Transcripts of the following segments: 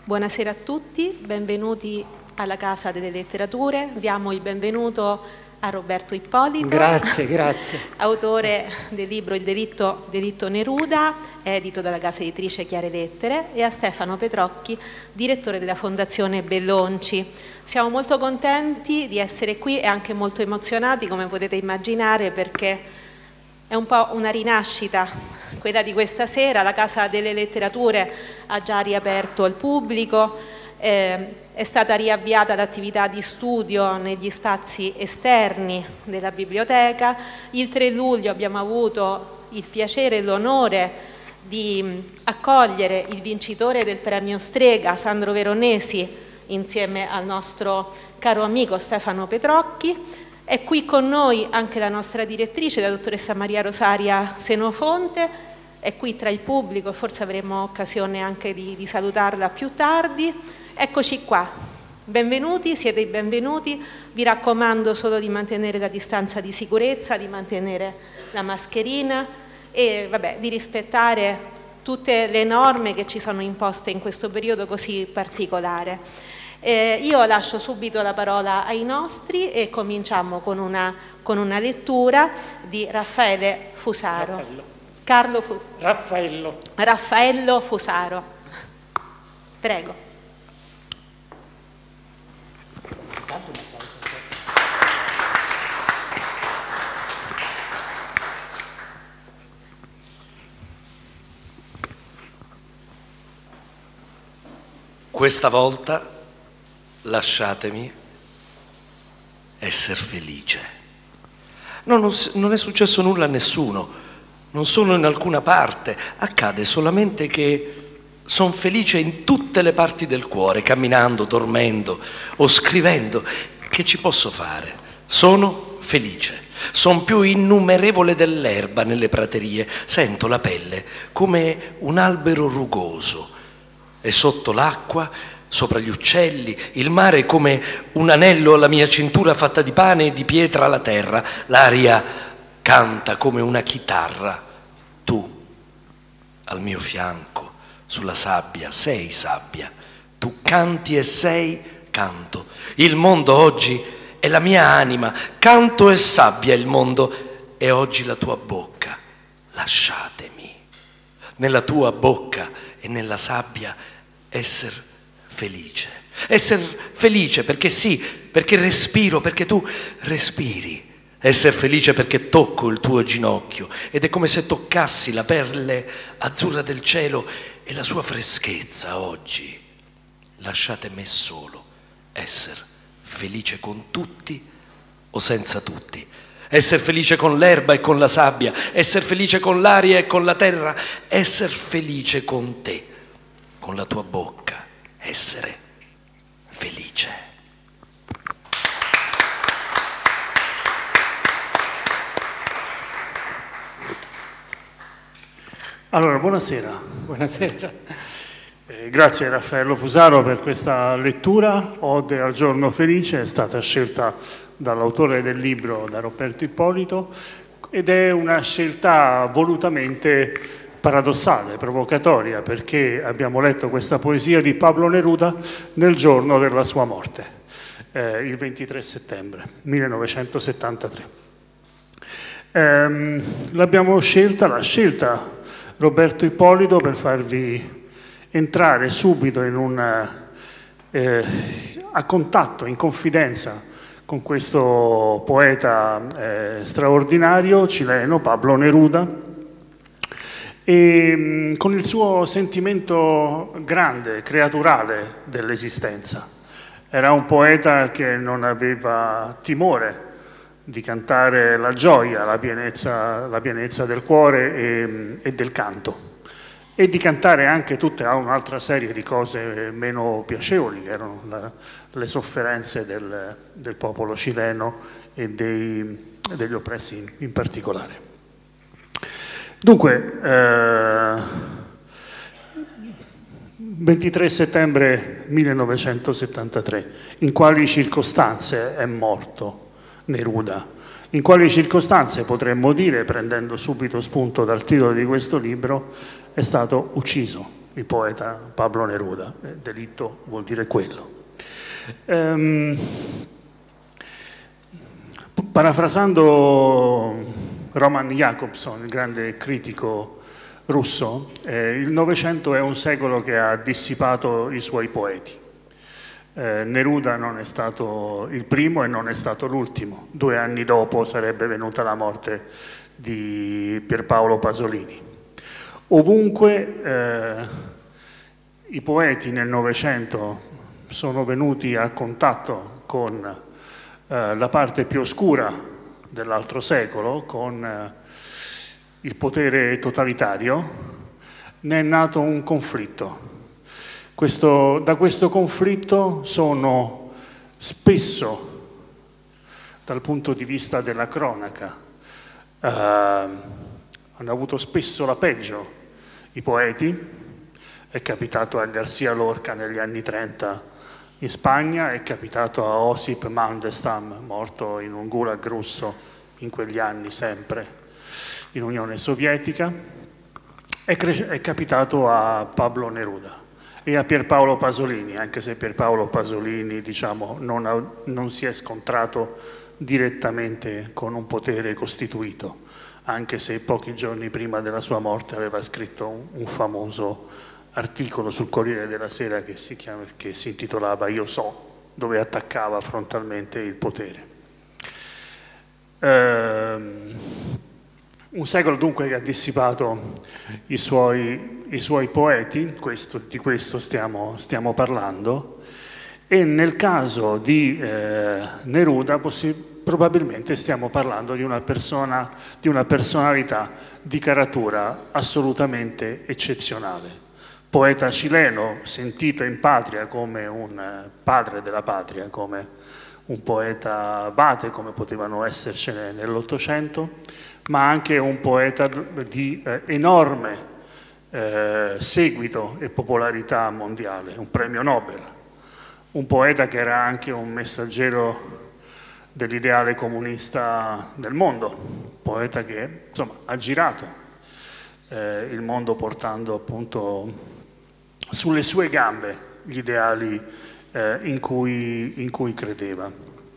Buonasera a tutti, benvenuti alla Casa delle Letterature. Diamo il benvenuto a Roberto Ippolito. Grazie. Autore del libro Il delitto Neruda, edito dalla casa editrice Chiare Lettere, e a Stefano Petrocchi, direttore della Fondazione Bellonci. Siamo molto contenti di essere qui e anche molto emozionati, come potete immaginare, perché è un po' una rinascita quella di questa sera. La Casa delle Letterature ha già riaperto al pubblico, è stata riavviata l'attività di studio negli spazi esterni della biblioteca. Il 3 luglio abbiamo avuto il piacere e l'onore di accogliere il vincitore del premio Strega, Sandro Veronesi, insieme al nostro caro amico Stefano Petrocchi. È qui con noi anche la nostra direttrice, la dottoressa Maria Rosaria Senofonte, è qui tra il pubblico, forse avremo occasione anche di salutarla più tardi. Eccoci qua, benvenuti, siete i benvenuti. Vi raccomando solo di mantenere la distanza di sicurezza, di mantenere la mascherina e di rispettare tutte le norme che ci sono imposte in questo periodo così particolare. Io lascio subito la parola ai nostri e cominciamo con una lettura di Raffaele Fusaro. Raffaello Fusaro. Prego. Questa volta lasciatemi essere felice. Non è successo nulla a nessuno, non sono in alcuna parte, accade solamente che sono felice in tutte le parti del cuore, camminando, dormendo o scrivendo. Che ci posso fare? Sono felice. Sono più innumerevole dell'erba nelle praterie, sento la pelle come un albero rugoso e sotto l'acqua, sopra gli uccelli, il mare è come un anello alla mia cintura fatta di pane e di pietra alla terra. L'aria canta come una chitarra. Tu, al mio fianco, sulla sabbia, sei sabbia. Tu canti e sei canto. Il mondo oggi è la mia anima. Canto e sabbia il mondo è oggi la tua bocca. Lasciatemi, nella tua bocca e nella sabbia, essere felice perché sì, perché respiro, perché tu respiri, essere felice perché tocco il tuo ginocchio ed è come se toccassi la pelle azzurra del cielo e la sua freschezza oggi. Lasciate me solo essere felice con tutti o senza tutti, essere felice con l'erba e con la sabbia, essere felice con l'aria e con la terra, essere felice con te, con la tua bocca, essere felice. Allora, buonasera. Grazie Raffaello Fusaro per questa lettura. Ode al giorno felice è stata scelta dall'autore del libro, da Roberto Ippolito, ed è una scelta volutamente paradossale, provocatoria, perché abbiamo letto questa poesia di Pablo Neruda nel giorno della sua morte, il 23 settembre 1973. L'ha scelta Roberto Ippolito per farvi entrare subito a contatto, in confidenza con questo poeta straordinario cileno, Pablo Neruda, e con il suo sentimento grande, creaturale dell'esistenza. Era un poeta che non aveva timore di cantare la gioia, la pienezza del cuore e del canto, e di cantare anche tutta un'altra serie di cose meno piacevoli, che erano le sofferenze del popolo cileno e degli oppressi in particolare. Dunque, 23 settembre 1973, in quali circostanze è morto Neruda? In quali circostanze potremmo dire, prendendo subito spunto dal titolo di questo libro, è stato ucciso il poeta Pablo Neruda. Delitto vuol dire quello. Parafrasando Roman Jakobson, il grande critico russo, il Novecento è un secolo che ha dissipato i suoi poeti. Neruda non è stato il primo e non è stato l'ultimo. 2 anni dopo sarebbe venuta la morte di Pierpaolo Pasolini. Ovunque i poeti nel Novecento sono venuti a contatto con la parte più oscura dell'altro secolo, con il potere totalitario, ne è nato un conflitto. Da questo conflitto sono spesso, dal punto di vista della cronaca, hanno avuto spesso la peggio i poeti. È capitato a García Lorca negli anni 30 in Spagna, è capitato a Osip Mandelstam, morto in un gulag russo in quegli anni sempre, in Unione Sovietica, è capitato a Pablo Neruda e a Pierpaolo Pasolini, anche se Pierpaolo Pasolini, diciamo, non si è scontrato direttamente con un potere costituito, anche se pochi giorni prima della sua morte aveva scritto un famoso articolo sul Corriere della Sera che si intitolava Io so, dove attaccava frontalmente il potere. Un secolo dunque che ha dissipato i suoi poeti, di questo stiamo parlando, e nel caso di Neruda probabilmente stiamo parlando di una personalità di caratura assolutamente eccezionale. Poeta cileno, sentito in patria come un padre della patria, come un poeta abate, come potevano essercene nell'Ottocento, ma anche un poeta di enorme seguito e popolarità mondiale, un premio Nobel, un poeta che era anche un messaggero dell'ideale comunista del mondo, un poeta che insomma ha girato il mondo portando appunto sulle sue gambe gli ideali in cui credeva.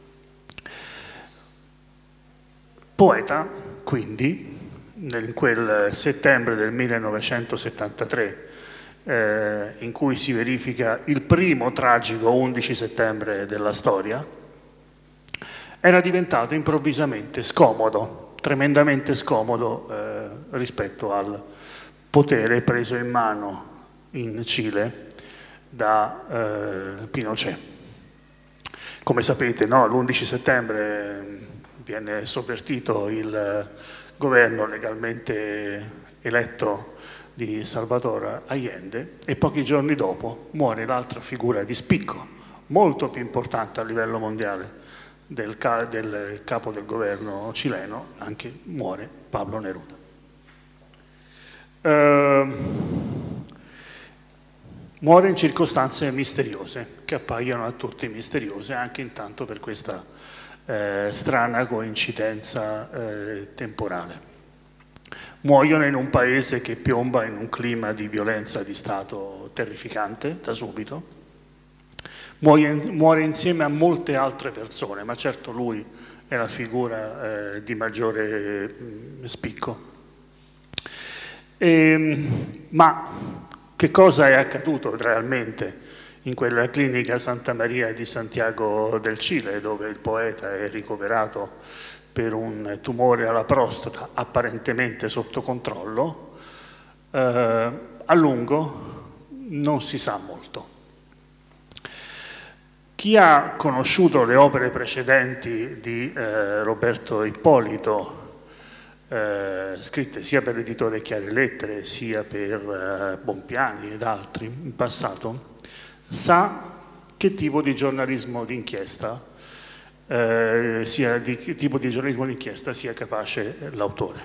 Poeta, quindi, in quel settembre del 1973, in cui si verifica il primo tragico 11 settembre della storia, era diventato improvvisamente scomodo, tremendamente scomodo rispetto al potere preso in mano in Cile da Pinochet. Come sapete, no, l'11 settembre viene sovvertito il governo legalmente eletto di Salvador Allende e pochi giorni dopo muore l'altra figura di spicco, molto più importante a livello mondiale del capo del governo cileno, anche muore Pablo Neruda. Muore in circostanze misteriose, che appaiono a tutti misteriose, anche intanto per questa strana coincidenza temporale. Muoiono in un paese che piomba in un clima di violenza di Stato terrificante da subito. Muore insieme a molte altre persone, ma certo lui è la figura di maggiore spicco. Ma che cosa è accaduto realmente in quella clinica Santa Maria di Santiago del Cile, dove il poeta è ricoverato per un tumore alla prostata apparentemente sotto controllo? A lungo non si sa molto. Chi ha conosciuto le opere precedenti di Roberto Ippolito, scritte sia per l'editore Chiare Lettere sia per Bompiani ed altri in passato, sa che tipo di giornalismo d'inchiesta sia capace l'autore.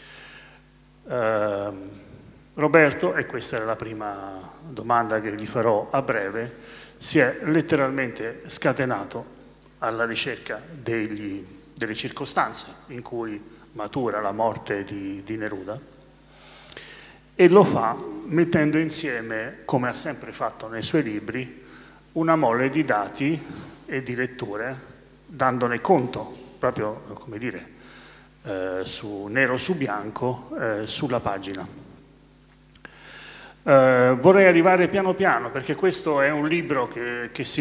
Roberto, e questa era la prima domanda che gli farò a breve, si è letteralmente scatenato alla ricerca delle circostanze in cui matura la morte di Neruda e lo fa mettendo insieme, come ha sempre fatto nei suoi libri, una mole di dati e di letture, dandone conto, proprio, come dire, nero su bianco, sulla pagina. Vorrei arrivare piano piano, perché questo è un libro che si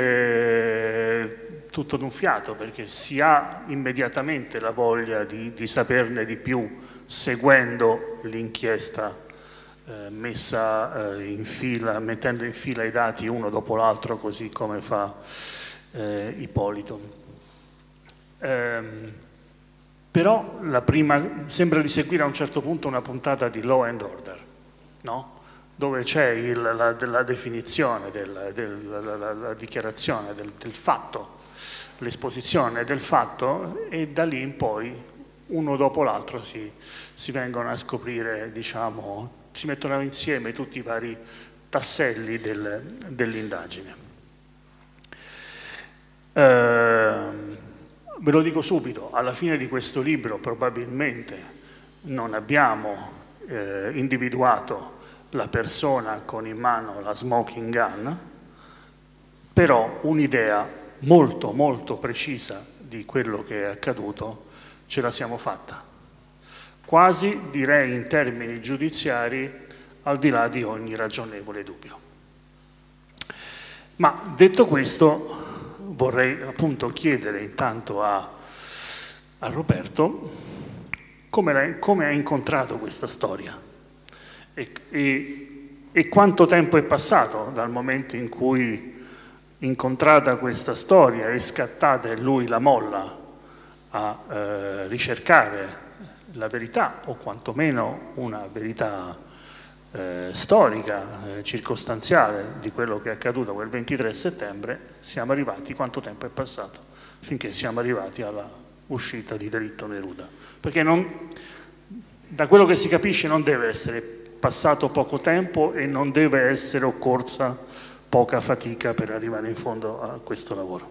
legge tutto d'un fiato, perché si ha immediatamente la voglia di saperne di più, seguendo l'inchiesta messa in fila, mettendo in fila i dati uno dopo l'altro, così come fa Ippolito. Però la prima sembra di seguire a un certo punto una puntata di Law and Order, no? Dove c'è la definizione, la dichiarazione del fatto, l'esposizione del fatto, e da lì in poi uno dopo l'altro si vengono a scoprire, diciamo, si mettono insieme tutti i vari tasselli dell'indagine. Ve lo dico subito, alla fine di questo libro probabilmente non abbiamo individuato la persona con in mano la smoking gun, però un'idea molto molto precisa di quello che è accaduto ce la siamo fatta. Quasi direi in termini giudiziari, al di là di ogni ragionevole dubbio. Ma detto questo, vorrei appunto chiedere intanto a Roberto come ha incontrato questa storia e quanto tempo è passato dal momento in cui, incontrata questa storia, è scattata in lui la molla a ricercare la verità, o quantomeno una verità storica, circostanziale di quello che è accaduto quel 23 settembre, siamo arrivati, quanto tempo è passato finché siamo arrivati alla uscita di Delitto Neruda? Perché da quello che si capisce non deve essere passato poco tempo e non deve essere occorsa poca fatica per arrivare in fondo a questo lavoro.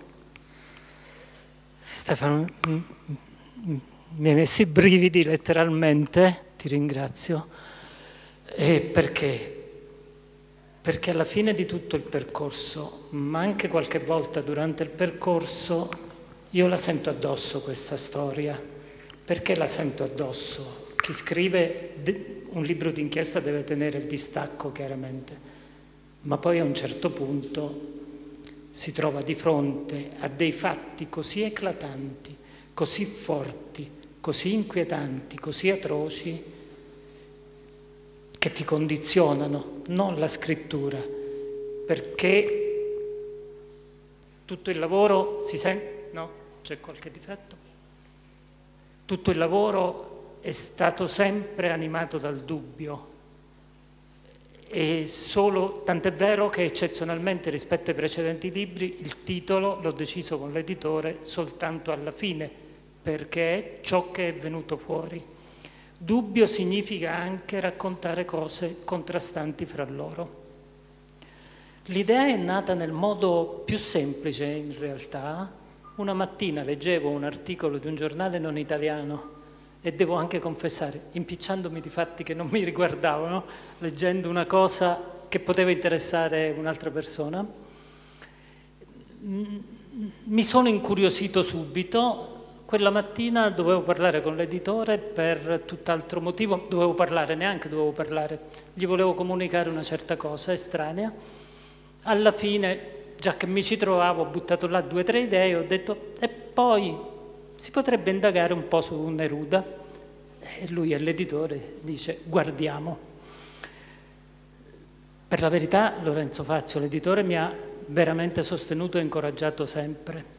Stefano, mi hai messo i brividi letteralmente, ti ringrazio. E perché? Perché alla fine di tutto il percorso, ma anche qualche volta durante il percorso, io la sento addosso questa storia. Perché la sento addosso? Chi scrive un libro d'inchiesta deve tenere il distacco, chiaramente, ma poi a un certo punto si trova di fronte a dei fatti così eclatanti, così forti, così inquietanti, così atroci, che ti condizionano, non la scrittura, perché tutto il lavoro si sente... No? C'è qualche difetto? Tutto il lavoro è stato sempre animato dal dubbio, e solo, tant'è vero che eccezionalmente rispetto ai precedenti libri il titolo l'ho deciso con l'editore soltanto alla fine, perché è ciò che è venuto fuori. Dubbio significa anche raccontare cose contrastanti fra loro. L'idea è nata nel modo più semplice, in realtà. Una mattina leggevo un articolo di un giornale non italiano e devo anche confessare, impicciandomi di fatti che non mi riguardavano, leggendo una cosa che poteva interessare un'altra persona, mi sono incuriosito subito. Quella mattina dovevo parlare con l'editore per tutt'altro motivo, neanche dovevo parlare, gli volevo comunicare una certa cosa estranea. Alla fine, già che mi ci trovavo, ho buttato là 2 o 3 idee e ho detto, e poi si potrebbe indagare un po' su Neruda. E lui all'editore dice, guardiamo. Per la verità, Lorenzo Fazio, l'editore, mi ha veramente sostenuto e incoraggiato sempre.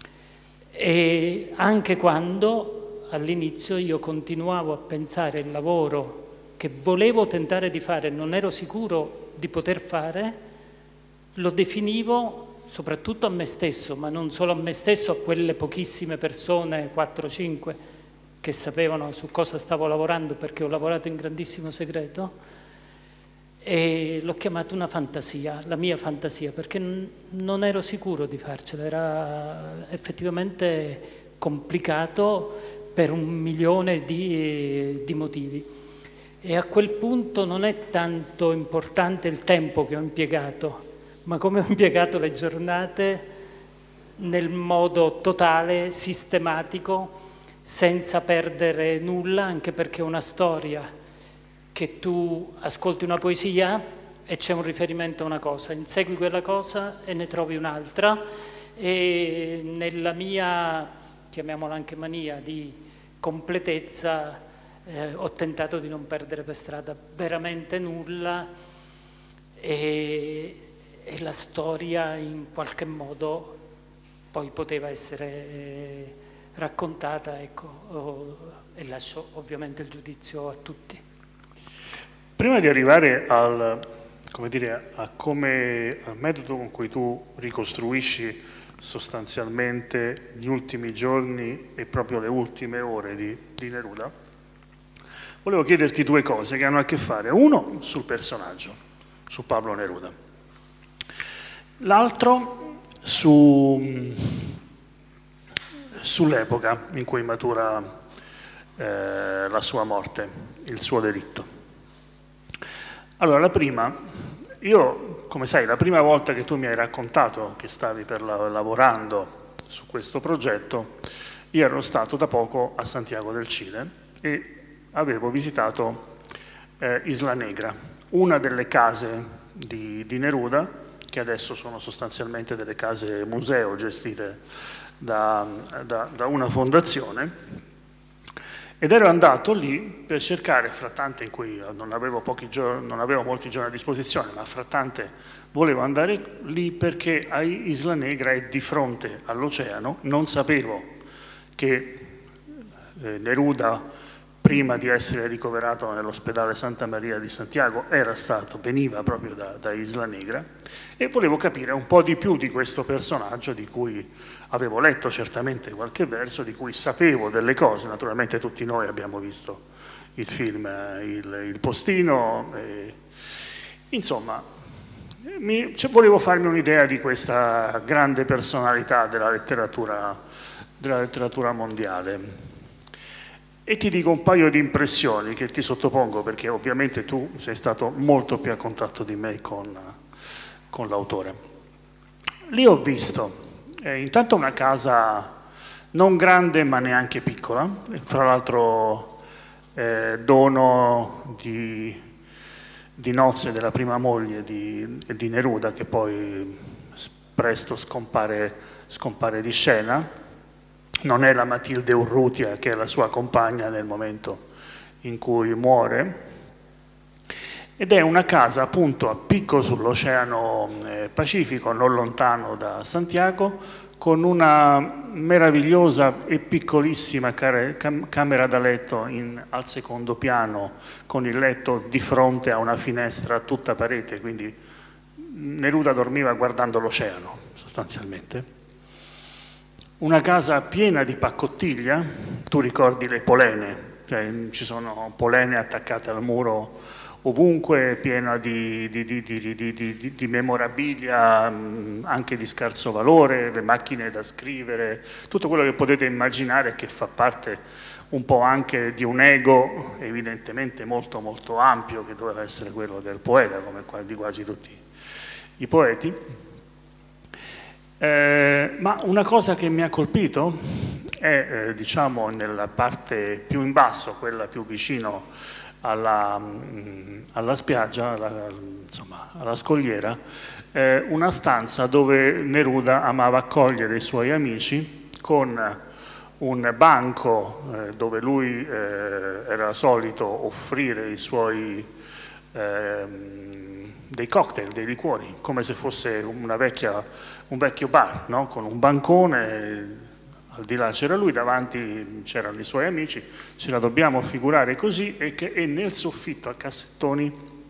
E anche quando all'inizio io continuavo a pensare il lavoro che volevo tentare di fare, non ero sicuro di poter fare, lo definivo soprattutto a me stesso, ma non solo a me stesso, a quelle pochissime persone, 4-5, che sapevano su cosa stavo lavorando, perché ho lavorato in grandissimo segreto, e l'ho chiamato una fantasia, la mia fantasia, perché non ero sicuro di farcela, era effettivamente complicato per 1 milione di motivi. E a quel punto non è tanto importante il tempo che ho impiegato, ma come ho impiegato le giornate nel modo totale, sistematico, senza perdere nulla, anche perché è una storia che tu ascolti una poesia e c'è un riferimento a una cosa, insegui quella cosa e ne trovi un'altra, e nella mia, chiamiamola anche mania, di completezza ho tentato di non perdere per strada veramente nulla, e la storia in qualche modo poi poteva essere raccontata, ecco, e lascio ovviamente il giudizio a tutti. Prima di arrivare al metodo con cui tu ricostruisci sostanzialmente gli ultimi giorni e proprio le ultime ore di Neruda, volevo chiederti due cose che hanno a che fare. Uno sul personaggio, su Pablo Neruda. L'altro sull'epoca in cui matura la sua morte, il suo delitto. Allora, la prima, io, come sai, la prima volta che tu mi hai raccontato che stavi lavorando su questo progetto, io ero stato da poco a Santiago del Cile e avevo visitato Isla Negra, una delle case di Neruda, che adesso sono sostanzialmente delle case museo gestite da una fondazione, ed ero andato lì per cercare, fra tante in cui non avevo molti giorni a disposizione, ma fra tante volevo andare lì perché a Isla Negra è di fronte all'oceano. Non sapevo che Neruda, prima di essere ricoverato nell'ospedale Santa Maria di Santiago, veniva proprio da Isla Negra, e volevo capire un po' di più di questo personaggio di cui avevo letto certamente qualche verso, di cui sapevo delle cose. Naturalmente tutti noi abbiamo visto il film Il Postino, insomma volevo farmi un'idea di questa grande personalità della letteratura mondiale. E ti dico un paio di impressioni che ti sottopongo, perché ovviamente tu sei stato molto più a contatto di me con l'autore. Lì ho visto intanto una casa non grande ma neanche piccola, fra l'altro dono di nozze della prima moglie di Neruda, che poi presto scompare di scena. Non è la Matilde Urrutia, che è la sua compagna nel momento in cui muore, ed è una casa appunto a picco sull'Oceano Pacifico, non lontano da Santiago, con una meravigliosa e piccolissima camera da letto al secondo piano, con il letto di fronte a una finestra tutta parete, quindi Neruda dormiva guardando l'oceano sostanzialmente. Una casa piena di paccottiglia, tu ricordi le polene, cioè ci sono polene attaccate al muro ovunque, piena di memorabilia, anche di scarso valore, le macchine da scrivere, tutto quello che potete immaginare, che fa parte un po' anche di un ego evidentemente molto molto ampio, che doveva essere quello del poeta, come di quasi tutti i poeti. Ma una cosa che mi ha colpito è, diciamo, nella parte più in basso, quella più vicino alla spiaggia, insomma, alla scogliera, una stanza dove Neruda amava accogliere i suoi amici, con un banco dove lui era solito offrire i suoi dei cocktail, dei liquori, come se fosse un vecchio bar, no? Con un bancone, al di là c'era lui, davanti c'erano i suoi amici. Ce la dobbiamo figurare così, e nel soffitto a cassettoni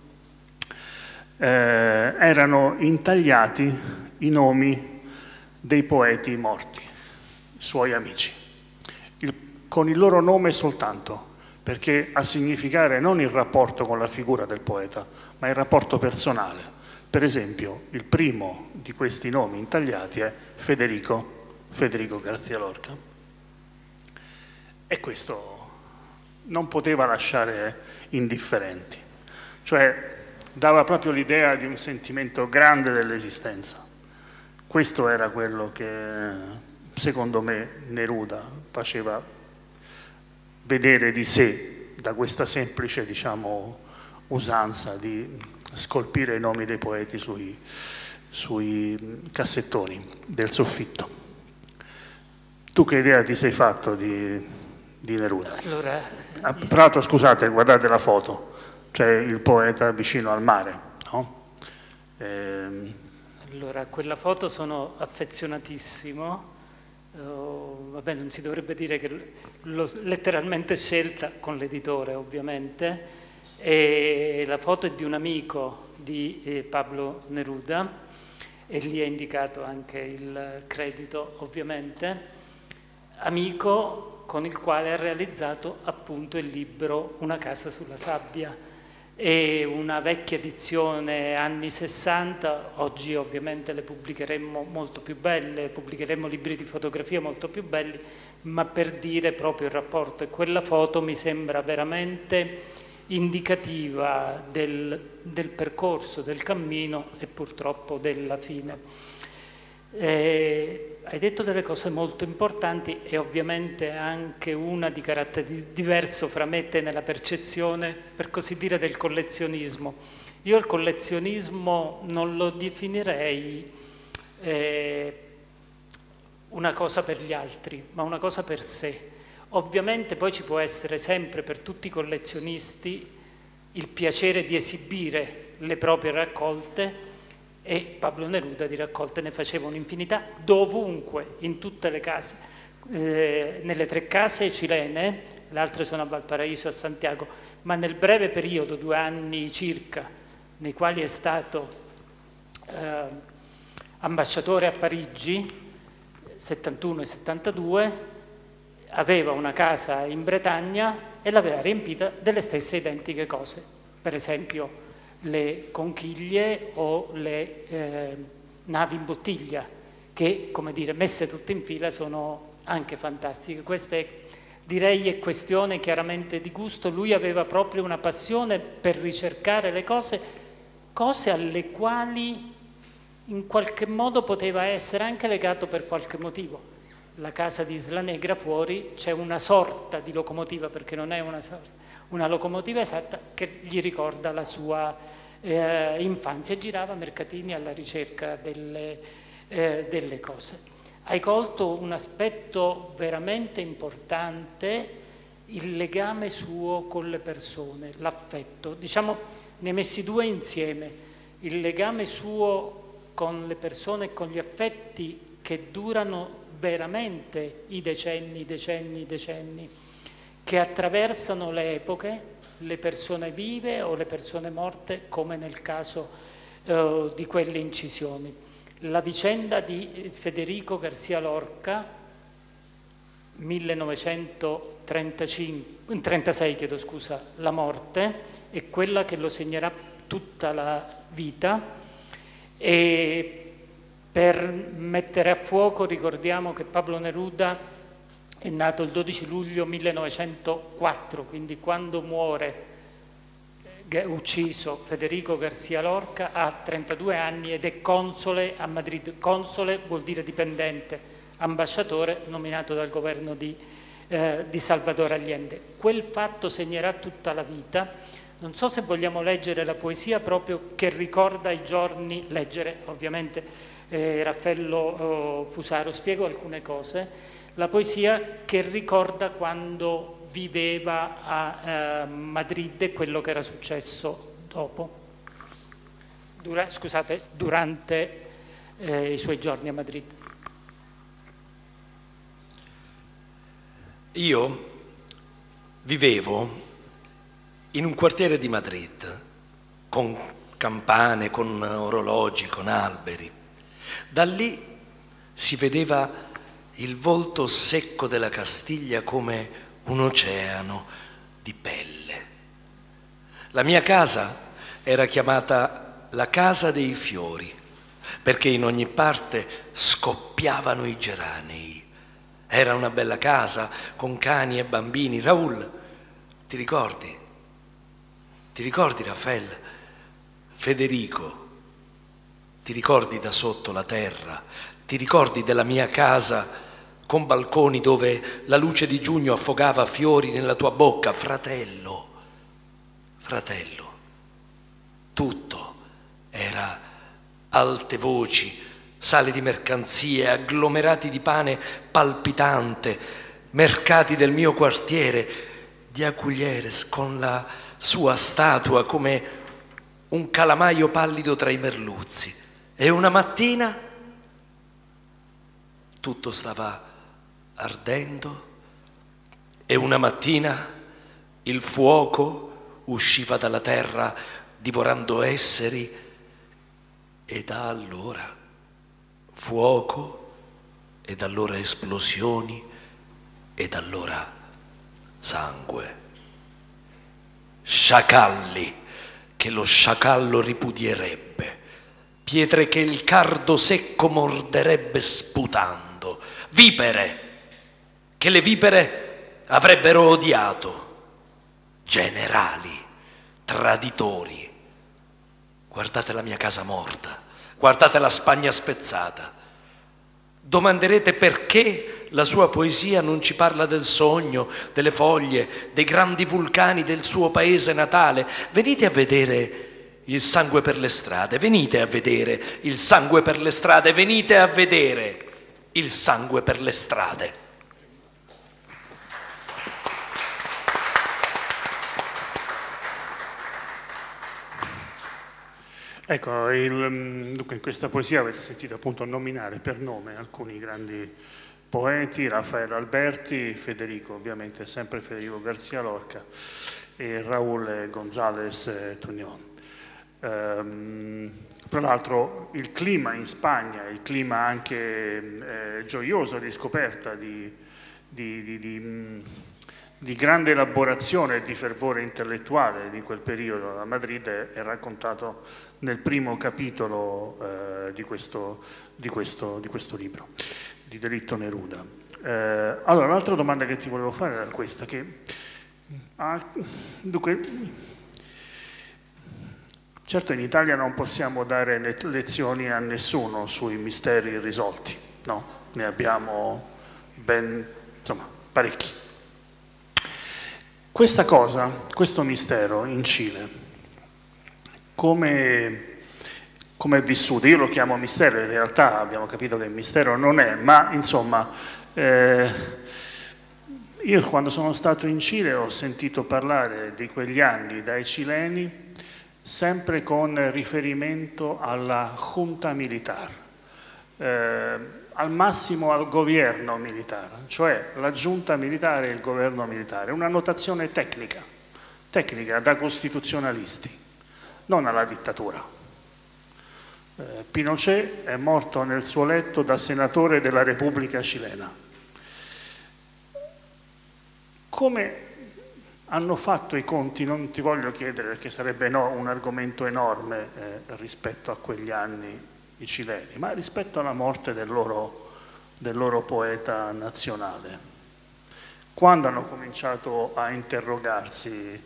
erano intagliati i nomi dei poeti morti, suoi amici, con il loro nome soltanto, perché a significare non il rapporto con la figura del poeta, ma il rapporto personale. Per esempio, il primo di questi nomi intagliati è Federico García Lorca. E questo non poteva lasciare indifferenti. Cioè dava proprio l'idea di un sentimento grande dell'esistenza. Questo era quello che, secondo me, Neruda faceva vedere di sé da questa semplice, diciamo, usanza di scolpire i nomi dei poeti sui cassettoni del soffitto. Tu che idea ti sei fatto di Neruda? Allora, tra l'altro, scusate, guardate la foto, c'è il poeta vicino al mare, no? Allora, a quella foto sono affezionatissimo. Vabbè, non si dovrebbe dire che l'ho letteralmente scelta con l'editore, ovviamente. E la foto è di un amico di Pablo Neruda e lì è indicato anche il credito, ovviamente. Amico con il quale ha realizzato appunto il libro Una casa sulla sabbia. È una vecchia edizione anni 60, oggi ovviamente le pubblicheremmo molto più belle, pubblicheremmo libri di fotografia molto più belli, ma per dire proprio il rapporto, e quella foto mi sembra veramente indicativa del percorso, del cammino e purtroppo della fine. Hai detto delle cose molto importanti e ovviamente anche una di carattere diverso fra me e te nella percezione, per così dire, del collezionismo. Io il collezionismo non lo definirei una cosa per gli altri, ma una cosa per sé. Ovviamente poi ci può essere sempre per tutti i collezionisti il piacere di esibire le proprie raccolte, e Pablo Neruda di raccolte ne faceva un'infinità dovunque, in tutte le case, nelle 3 case cilene, le altre sono a Valparaíso e a Santiago, ma nel breve periodo, 2 anni circa, nei quali è stato ambasciatore a Parigi, 71 e 72, aveva una casa in Bretagna e l'aveva riempita delle stesse identiche cose, per esempio le conchiglie o le navi in bottiglia, che, come dire, messe tutte in fila sono anche fantastiche. Questa è, direi, è questione chiaramente di gusto. Lui aveva proprio una passione per ricercare le cose alle quali in qualche modo poteva essere anche legato per qualche motivo. La casa di Isla Negra fuori c'è una sorta di locomotiva, perché non è una locomotiva esatta, che gli ricorda la sua infanzia, e girava a mercatini alla ricerca delle cose. Hai colto un aspetto veramente importante, il legame suo con le persone, l'affetto. Diciamo, ne hai messi 2 insieme, il legame suo con le persone e con gli affetti che durano veramente i decenni, che attraversano le epoche, le persone vive o le persone morte, come nel caso di quelle incisioni. La vicenda di Federico García Lorca, 1936, chiedo scusa, la morte, è quella che lo segnerà tutta la vita. E per mettere a fuoco ricordiamo che Pablo Neruda è nato il 12 luglio 1904, quindi quando muore, ucciso, Federico García Lorca, ha 32 anni ed è console a Madrid. Console vuol dire dipendente, ambasciatore nominato dal governo di Salvador Allende. Quel fatto segnerà tutta la vita. Non so se vogliamo leggere la poesia proprio che ricorda i giorni, leggere ovviamente Raffaello Fusaro, spiego alcune cose. La poesia che ricorda quando viveva a Madrid e quello che era successo dopo, durante i suoi giorni a Madrid. Io vivevo in un quartiere di Madrid, con campane, con orologi, con alberi. Da lì si vedeva il volto secco della Castiglia come un oceano di pelle. La mia casa era chiamata la casa dei fiori, perché in ogni parte scoppiavano i geranei. Era una bella casa con cani e bambini. Raoul, Ti ricordi? Ti ricordi, Raffaele? Federico, ti ricordi da sotto la terra? Ti ricordi della mia casa con balconi dove la luce di giugno affogava fiori nella tua bocca? Fratello, fratello, tutto era alte voci, sale di mercanzie, agglomerati di pane palpitante, mercati del mio quartiere, di Aguglieres con la sua statua come un calamaio pallido tra i merluzzi. E una mattina tutto stava ardendo e una mattina il fuoco usciva dalla terra divorando esseri e da allora fuoco e da allora esplosioni e da allora sangue. Sciacalli che lo sciacallo ripudierebbe, pietre che il cardo secco morderebbe sputando, vipere che le vipere avrebbero odiato, generali, traditori. Guardate la mia casa morta, guardate la Spagna spezzata. Domanderete perché la sua poesia non ci parla del sogno, delle foglie, dei grandi vulcani del suo paese natale. Venite a vedere il sangue per le strade, venite a vedere il sangue per le strade, venite a vedere il sangue per le strade. Ecco, dunque in questa poesia avete sentito appunto nominare per nome alcuni grandi poeti, Raffaello Alberti, Federico, ovviamente sempre Federico García Lorca e Raúl González Tuñón. Tra l'altro il clima in Spagna, il clima anche gioioso di scoperta, di grande elaborazione e di fervore intellettuale di quel periodo a Madrid è raccontato nel primo capitolo di questo libro, di Delitto Neruda. Allora, l'altra domanda che ti volevo fare era questa, che dunque, certo in Italia non possiamo dare lezioni a nessuno sui misteri irrisolti, no? Ne abbiamo parecchi. Questa cosa, questo mistero in Cile, come è vissuto? Io lo chiamo mistero, in realtà abbiamo capito che mistero non è, ma insomma, io quando sono stato in Cile ho sentito parlare di quegli anni dai cileni sempre con riferimento alla junta militare, al massimo al governo militare, cioè la giunta militare e il governo militare, una notazione tecnica da costituzionalisti, non alla dittatura. Pinochet è morto nel suo letto da senatore della Repubblica Cilena. Come hanno fatto i conti, non ti voglio chiedere perché sarebbe un argomento enorme rispetto a quegli anni i cileni, ma rispetto alla morte del loro poeta nazionale, quando hanno cominciato a interrogarsi,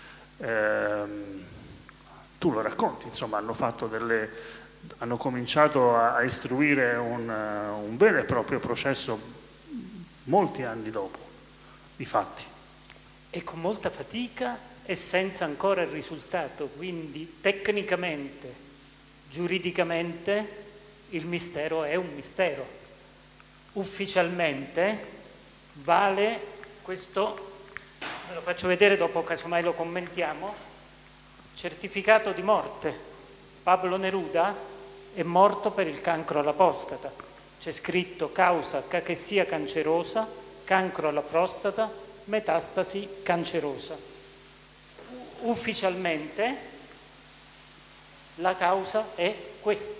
tu lo racconti, insomma, hanno cominciato a istruire un vero e proprio processo molti anni dopo i fatti. E con molta fatica e senza ancora il risultato, quindi tecnicamente, giuridicamente il mistero è un mistero. Ufficialmente vale questo, ve lo faccio vedere dopo, casomai lo commentiamo, certificato di morte. Pablo Neruda è morto per il cancro alla prostata. C'è scritto causa cachessia cancerosa, cancro alla prostata, metastasi cancerosa. Ufficialmente la causa è questa.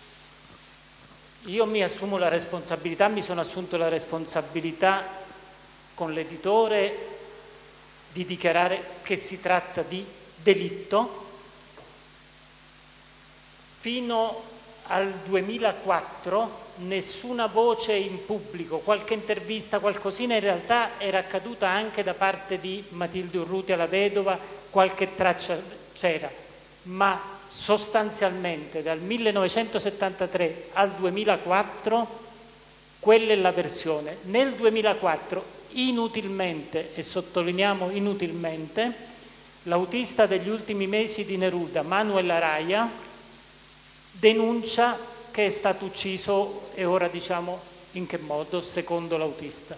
Io mi assumo la responsabilità, mi sono assunto la responsabilità con l'editore di dichiarare che si tratta di delitto. Fino al 2004 nessuna voce in pubblico, qualche intervista, qualcosina in realtà era accaduta anche da parte di Matilde Urrutia la vedova, qualche traccia c'era, ma sostanzialmente dal 1973 al 2004 quella è la versione. Nel 2004 inutilmente, e sottolineiamo inutilmente, l'autista degli ultimi mesi di Neruda, Manuel Araya, denuncia che è stato ucciso, e ora diciamo in che modo, secondo l'autista.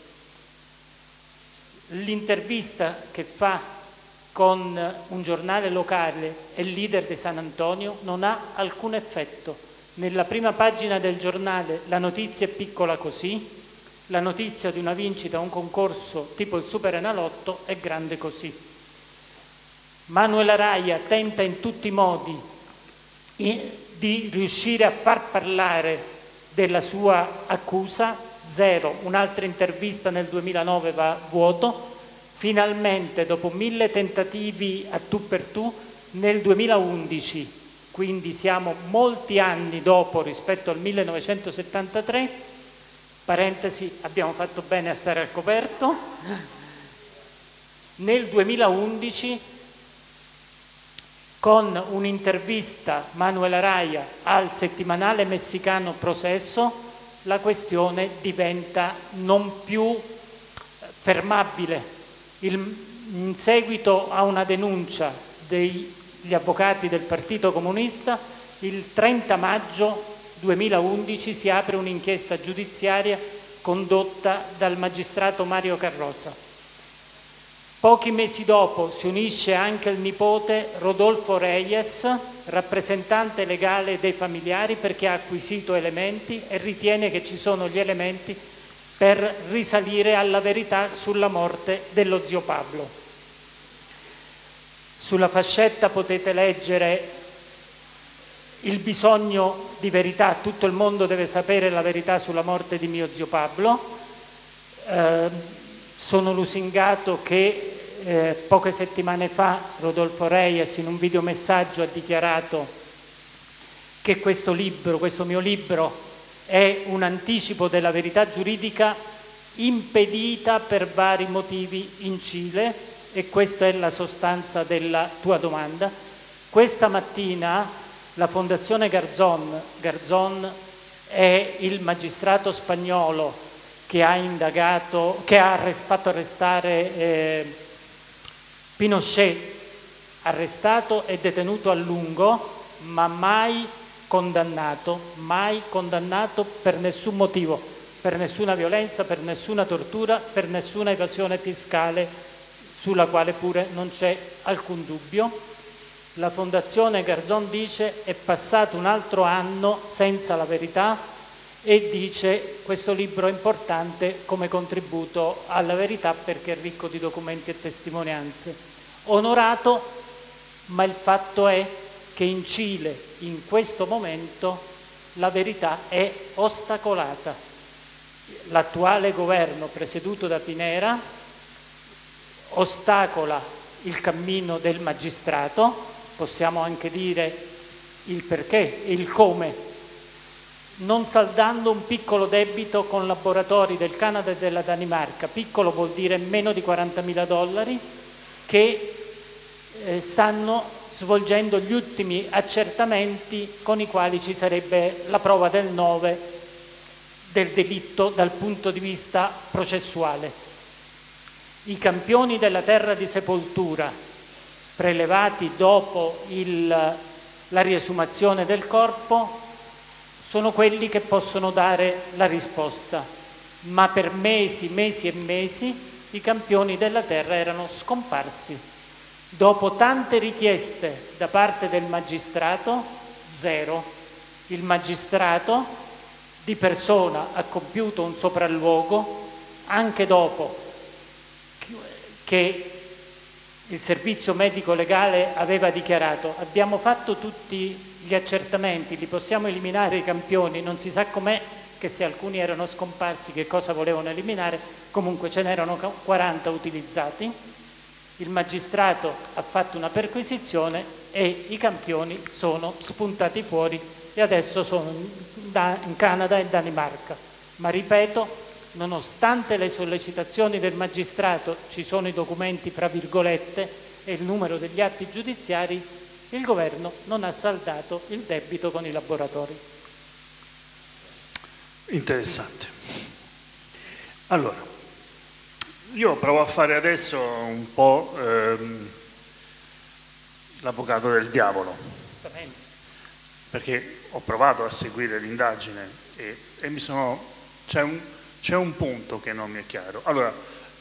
L'intervista che fa con un giornale locale e il leader di San Antonio non ha alcun effetto. Nella prima pagina del giornale la notizia è piccola così, la notizia di una vincita a un concorso tipo il Super Enalotto è grande così. Manuel Araya tenta in tutti i modi di riuscire a far parlare della sua accusa, zero. Un'altra intervista nel 2009 va a vuoto. Finalmente, dopo 1000 tentativi a tu per tu, nel 2011, quindi siamo molti anni dopo rispetto al 1973, parentesi, abbiamo fatto bene a stare al coperto, nel 2011 con un'intervista Manuel Araya al settimanale messicano Processo, la questione diventa non più fermabile. In seguito a una denuncia degli avvocati del Partito Comunista, il 30 maggio 2011 si apre un'inchiesta giudiziaria condotta dal magistrato Mario Carrozza. Pochi mesi dopo si unisce anche il nipote Rodolfo Reyes, rappresentante legale dei familiari, perché ha acquisito elementi e ritiene che ci sono gli elementi per risalire alla verità sulla morte dello zio Pablo. Sulla fascetta potete leggere il bisogno di verità, tutto il mondo deve sapere la verità sulla morte di mio zio Pablo. Sono lusingato che poche settimane fa Rodolfo Reyes in un videomessaggio ha dichiarato che questo mio libro, è un anticipo della verità giuridica impedita per vari motivi in Cile, e questa è la sostanza della tua domanda. Questa mattina la Fondazione Garzón è il magistrato spagnolo che ha indagato, che ha fatto arrestare Pinochet, arrestato e detenuto a lungo, ma mai condannato per nessun motivo, per nessuna violenza, per nessuna tortura, per nessuna evasione fiscale, sulla quale pure non c'è alcun dubbio. La Fondazione Garzón dice: è passato un altro anno senza la verità, e dice: questo libro è importante come contributo alla verità perché è ricco di documenti e testimonianze. Onorato, ma il fatto è che in Cile in questo momento la verità è ostacolata. L'attuale governo presieduto da Pinera ostacola il cammino del magistrato, possiamo anche dire il perché e il come, non saldando un piccolo debito con laboratori del Canada e della Danimarca, piccolo vuol dire meno di $40.000, che stanno svolgendo gli ultimi accertamenti con i quali ci sarebbe la prova del 9 del delitto dal punto di vista processuale. I campioni della terra di sepoltura prelevati dopo la riesumazione del corpo sono quelli che possono dare la risposta, ma per mesi e mesi i campioni della terra erano scomparsi. Dopo tante richieste da parte del magistrato, zero. Il magistrato di persona ha compiuto un sopralluogo anche dopo che il servizio medico legale aveva dichiarato: abbiamo fatto tutti gli accertamenti, li possiamo eliminare i campioni, non si sa com'è che se alcuni erano scomparsi che cosa volevano eliminare, comunque ce n'erano 40 utilizzati. Il magistrato ha fatto una perquisizione e i campioni sono spuntati fuori e adesso sono in Canada e Danimarca. Ma ripeto, nonostante le sollecitazioni del magistrato, ci sono i documenti fra virgolette e il numero degli atti giudiziari, il governo non ha saldato il debito con i laboratori. Interessante. Allora, io provo a fare adesso un po' l'avvocato del diavolo, Giustamente. perché ho provato a seguire l'indagine e c'è un punto che non mi è chiaro. Allora,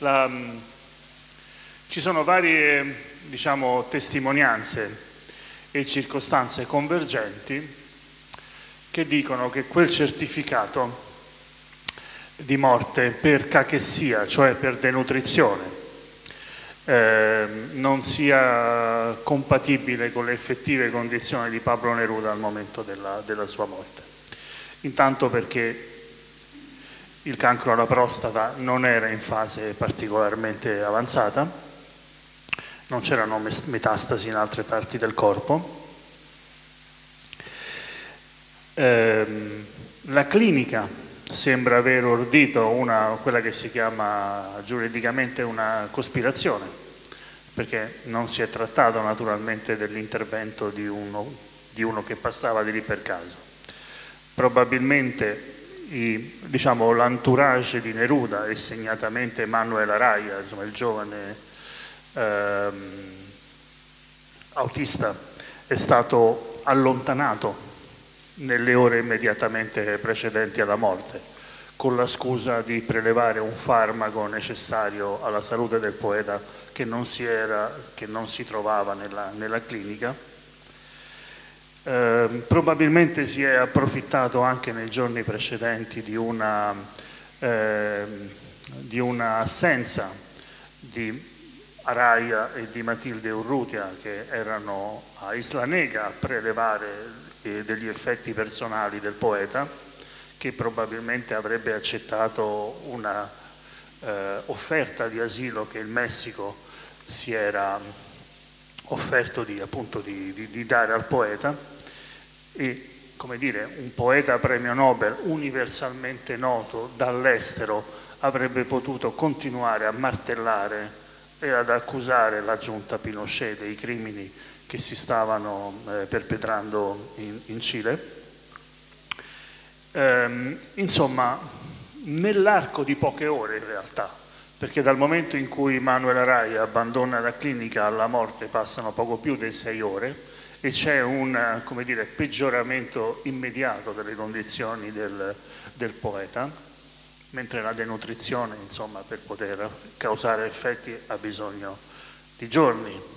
ci sono varie, diciamo, testimonianze e circostanze convergenti che dicono che quel certificato di morte per cachessia, cioè per denutrizione, non sia compatibile con le effettive condizioni di Pablo Neruda al momento della sua morte. Intanto perché il cancro alla prostata non era in fase particolarmente avanzata, non c'erano metastasi in altre parti del corpo. La clinica sembra aver ordito quella che si chiama giuridicamente una cospirazione, perché non si è trattato naturalmente dell'intervento di uno che passava di lì per caso. Probabilmente diciamo, l'entourage di Neruda e segnatamente Manuel Araya, insomma, il giovane autista, è stato allontanato nelle ore immediatamente precedenti alla morte, con la scusa di prelevare un farmaco necessario alla salute del poeta che non si trovava nella clinica. Probabilmente si è approfittato anche nei giorni precedenti di una assenza di Araya e di Matilde Urrutia, che erano a Isla Nega a prelevare degli effetti personali del poeta, che probabilmente avrebbe accettato una offerta di asilo che il Messico si era offerto di dare al poeta, e, come dire, un poeta premio Nobel universalmente noto dall'estero avrebbe potuto continuare a martellare e ad accusare la giunta Pinochet dei crimini che si stavano perpetrando in Cile. Insomma, nell'arco di poche ore in realtà, perché dal momento in cui Manuel Araya abbandona la clinica alla morte passano poco più di 6 ore e c'è un, come dire, peggioramento immediato delle condizioni del poeta, mentre la denutrizione, insomma, per poter causare effetti ha bisogno di giorni.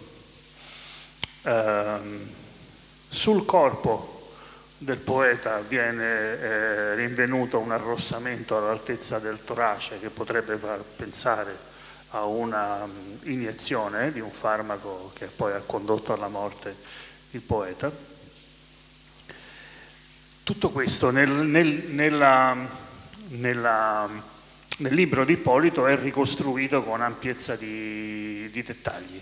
Sul corpo del poeta viene rinvenuto un arrossamento all'altezza del torace che potrebbe far pensare a una iniezione di un farmaco che poi ha condotto alla morte il poeta. Tutto questo nel libro di Ippolito è ricostruito con ampiezza di dettagli.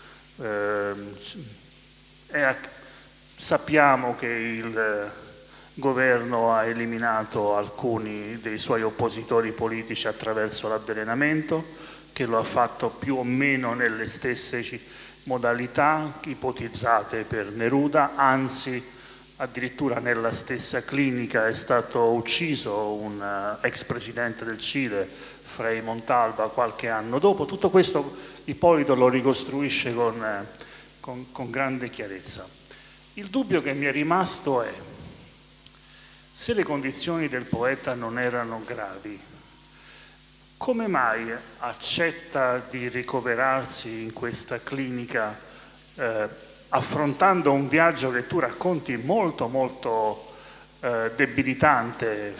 Sappiamo che il governo ha eliminato alcuni dei suoi oppositori politici attraverso l'avvelenamento, che lo ha fatto più o meno nelle stesse modalità ipotizzate per Neruda, anzi addirittura nella stessa clinica è stato ucciso un ex presidente del Cile, Frei Montalva, qualche anno dopo. Tutto questo Ippolito lo ricostruisce con grande chiarezza. Il dubbio che mi è rimasto è: se le condizioni del poeta non erano gravi, come mai accetta di ricoverarsi in questa clinica affrontando un viaggio che tu racconti molto molto debilitante,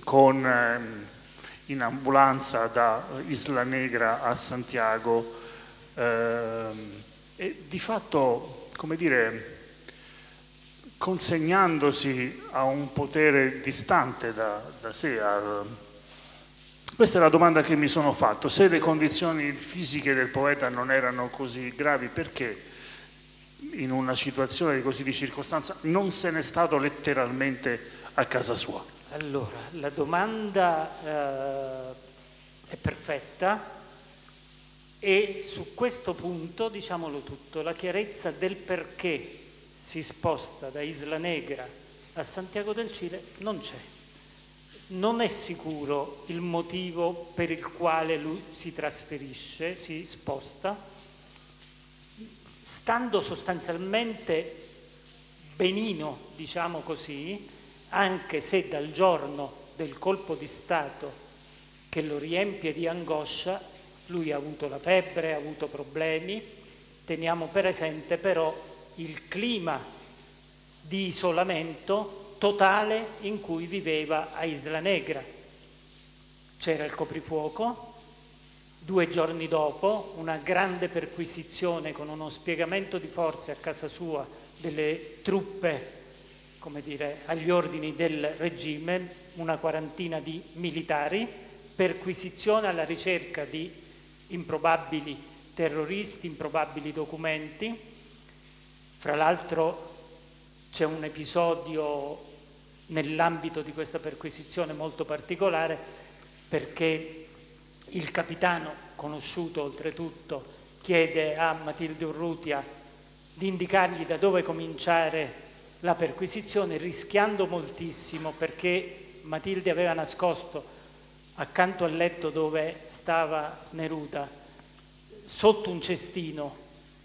in ambulanza da Isla Negra a Santiago, e di fatto, come dire, consegnandosi a un potere distante da sé. Questa è la domanda che mi sono fatto: se le condizioni fisiche del poeta non erano così gravi, perché in una situazione così di circostanza non se n'è stato letteralmente a casa sua? Allora, la domanda è perfetta e su questo punto, diciamolo tutto, la chiarezza del perché si sposta da Isla Negra a Santiago del Cile non c'è. Non è sicuro il motivo per il quale lui si trasferisce, si sposta, stando sostanzialmente benino, diciamo così, anche se dal giorno del colpo di Stato che lo riempie di angoscia, lui ha avuto la febbre, ha avuto problemi. Teniamo presente però il clima di isolamento totale in cui viveva a Isla Negra. C'era il coprifuoco, 2 giorni dopo una grande perquisizione con uno spiegamento di forze a casa sua delle truppe, come dire, agli ordini del regime, una quarantina di militari, perquisizione alla ricerca di improbabili terroristi, improbabili documenti. Fra l'altro c'è un episodio nell'ambito di questa perquisizione molto particolare, perché il capitano, conosciuto oltretutto, chiede a Matilde Urrutia di indicargli da dove cominciare la perquisizione, rischiando moltissimo, perché Matilde aveva nascosto accanto al letto dove stava Neruda, sotto un cestino,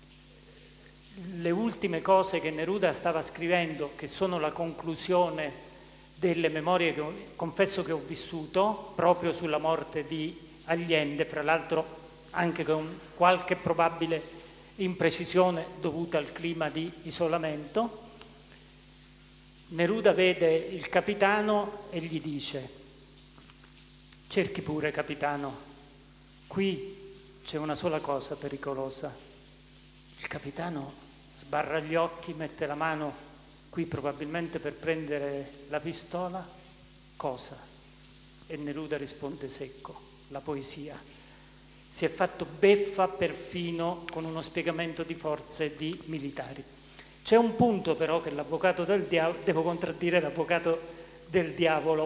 le ultime cose che Neruda stava scrivendo, che sono la conclusione delle memorie che confesso che ho vissuto, proprio sulla morte di Allende, fra l'altro anche con qualche probabile imprecisione dovuta al clima di isolamento. Neruda vede il capitano e gli dice: cerchi pure, capitano, qui c'è una sola cosa pericolosa. Il capitano sbarra gli occhi, mette la mano qui probabilmente per prendere la pistola. Cosa? E Neruda risponde secco: la poesia. Si è fatto beffa perfino con uno spiegamento di forze di militari. C'è un punto però che l'avvocato del diavolo, devo contraddire l'avvocato del diavolo,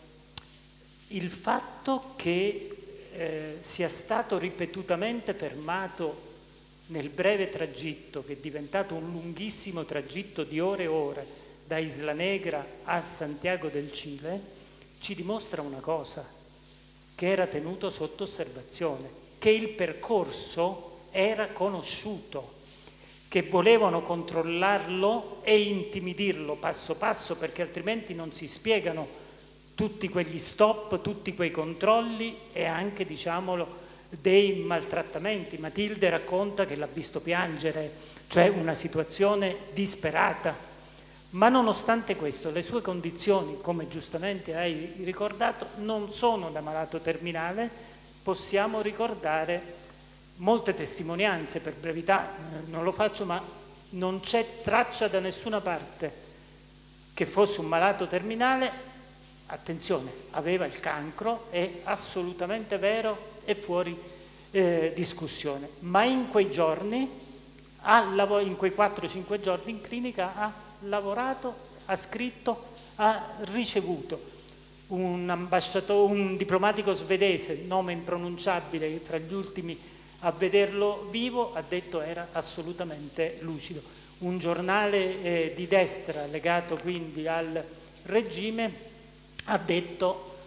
il fatto che sia stato ripetutamente fermato nel breve tragitto, che è diventato un lunghissimo tragitto di ore e ore da Isla Negra a Santiago del Cile, ci dimostra una cosa: che era tenuto sotto osservazione, che il percorso era conosciuto, che volevano controllarlo e intimidirlo passo passo, perché altrimenti non si spiegano tutti quegli stop, tutti quei controlli e anche, diciamolo, dei maltrattamenti. Matilde racconta che l'ha visto piangere, cioè una situazione disperata. Ma nonostante questo, le sue condizioni, come giustamente hai ricordato, non sono da malato terminale. Possiamo ricordare molte testimonianze, per brevità non lo faccio, ma non c'è traccia da nessuna parte che fosse un malato terminale. Attenzione, aveva il cancro, è assolutamente vero, è fuori discussione. Ma in quei giorni, in quei 4-5 giorni in clinica, ha lavorato, ha scritto, ha ricevuto un diplomatico svedese, nome impronunciabile, tra gli ultimi a vederlo vivo, ha detto era assolutamente lucido. Un giornale di destra legato quindi al regime ha detto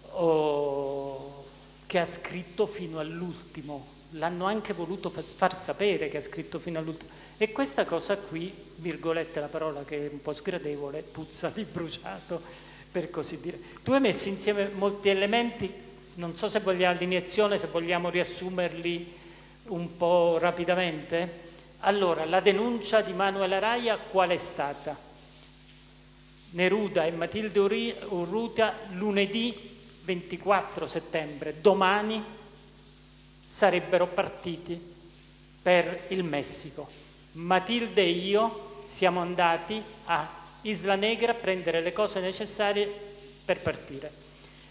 che ha scritto fino all'ultimo, l'hanno anche voluto far sapere che ha scritto fino all'ultimo. E questa cosa qui, virgolette la parola che è un po' sgradevole, puzza di bruciato, per così dire. Tu hai messo insieme molti elementi, non so se vogliamo l'iniezione, se vogliamo riassumerli un po' rapidamente. Allora, la denuncia di Manuel Araya qual è stata? Neruda e Matilde Urrutia lunedì 24 settembre, domani, sarebbero partiti per il Messico. Matilde e io siamo andati a Isla Negra a prendere le cose necessarie per partire.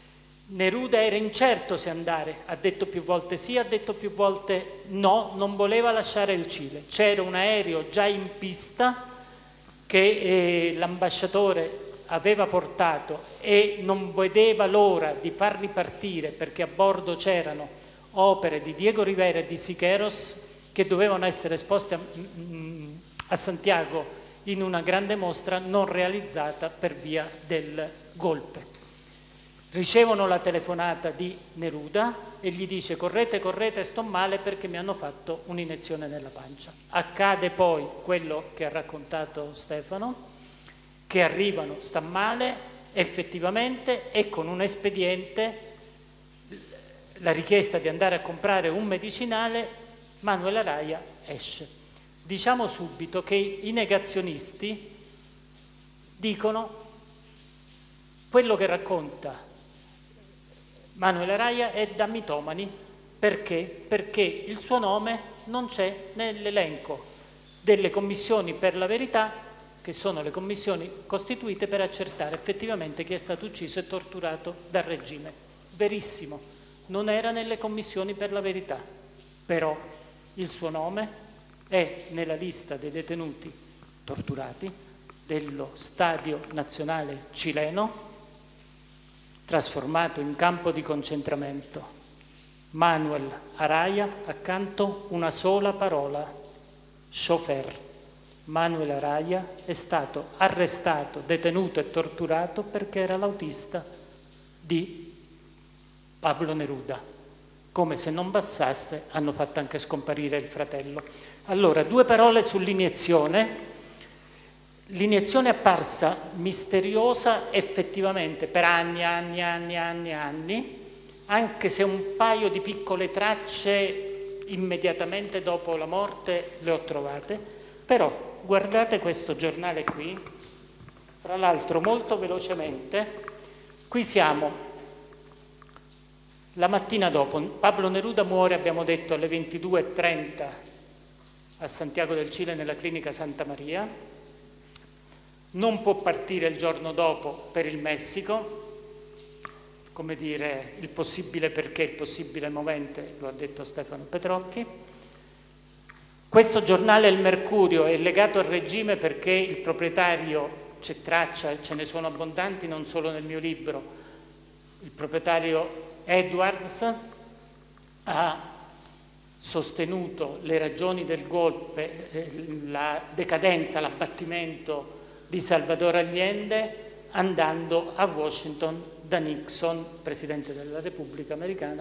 Neruda era incerto se andare, ha detto più volte sì, ha detto più volte no, non voleva lasciare il Cile. C'era un aereo già in pista che l'ambasciatore aveva portato e non vedeva l'ora di far ripartire, perché a bordo c'erano opere di Diego Rivera e di Siqueiros che dovevano essere esposte a Santiago in una grande mostra non realizzata per via del golpe. Ricevono la telefonata di Neruda e gli dice: correte, correte, sto male perché mi hanno fatto un'iniezione nella pancia. Accade poi quello che ha raccontato Stefano, che arrivano, sta male, effettivamente, e con un espediente, la richiesta di andare a comprare un medicinale, Manuel Araya esce. Diciamo subito che i negazionisti dicono quello che racconta Manuel Araya è da mitomani. Perché? Perché il suo nome non c'è nell'elenco delle commissioni per la verità, che sono le commissioni costituite per accertare effettivamente chi è stato ucciso e torturato dal regime. Verissimo, non era nelle commissioni per la verità, però il suo nome è nella lista dei detenuti torturati dello Stadio Nazionale cileno, trasformato in campo di concentramento. Manuel Araya, accanto una sola parola: chauffeur. Manuel Araya è stato arrestato, detenuto e torturato perché era l'autista di Pablo Neruda. Come se non bastasse, hanno fatto anche scomparire il fratello. Allora, 2 parole sull'iniezione. L'iniezione è apparsa misteriosa effettivamente per anni, anche se un paio di piccole tracce immediatamente dopo la morte le ho trovate. Però guardate questo giornale qui, tra l'altro molto velocemente, qui siamo la mattina dopo. Pablo Neruda muore, abbiamo detto, alle 22:30 a Santiago del Cile nella clinica Santa Maria. Non può partire il giorno dopo per il Messico, come dire, il possibile perché, il possibile movente, lo ha detto Stefano Petrocchi. Questo giornale, il Mercurio, è legato al regime perché il proprietario, c'è traccia, ce ne sono abbondanti non solo nel mio libro, il proprietario Edwards ha sostenuto le ragioni del golpe, la decadenza, l'abbattimento di Salvador Allende andando a Washington da Nixon, Presidente della Repubblica Americana,